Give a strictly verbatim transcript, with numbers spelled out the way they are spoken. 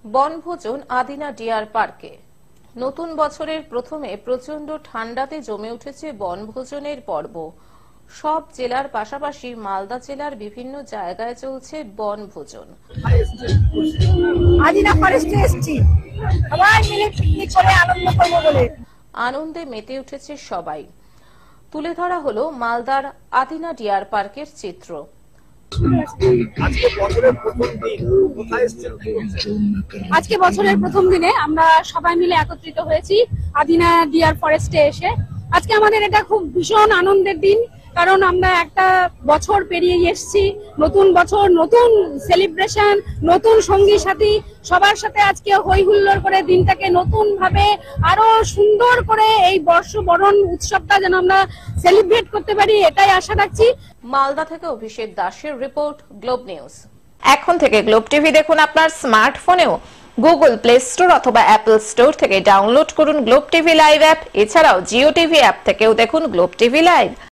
বনভোজন আদিনা ডিয়ার পার্কে। নতুন বছরের প্রথমে প্রচন্ড ঠান্ডাতে জমে উঠেছে বনভোজনের পর্ব। সব জেলার পাশাপাশি মালদা জেলার বিভিন্ন জায়গায় চলছে বনভোজন। আদিনা ফরেস্টে এসেছি, সবাই মিলে পিকনিক করে আনন্দ করব বলে। আনন্দে মেতে উঠেছে সবাই। তুলে ধরা হলো মালদার আদিনা ডিয়ার পার্কের চিত্র। আজকে বছরের প্রথম দিনে আমরা সবাই মিলে একত্রিত হয়েছি আদিনা ডিয়ার ফরেস্টে এসে। আজকে আমাদের এটা খুব ভীষণ আনন্দের দিন, কারণ আমরা একটা বছর পেরিয়ে এসেছি। নতুন বছর, নতুন সেলিব্রেশন, নতুন সঙ্গী সাথী, সবার সাথে আজকে হই হুল্লোড় করে দিনটাকে নতুন ভাবে আরো সুন্দর করে এই বর্ষবরণ উৎসবটা যেন আমরা সেলিব্রেট করতে পারি, এটাই আশা রাখছি। মালদা থেকে অভিষেক দাসের রিপোর্ট, গ্লোব নিউজ। এখন থেকে গ্লোব টিভি দেখুন আপনার স্মার্টফোনেও। গুগল প্লে স্টোর অথবা অ্যাপল স্টোর থেকে ডাউনলোড করুন গ্লোব টিভি লাইভ অ্যাপ। এছাড়াও জিও টিভি অ্যাপ থেকেও দেখুন গ্লোব টিভি লাইভ।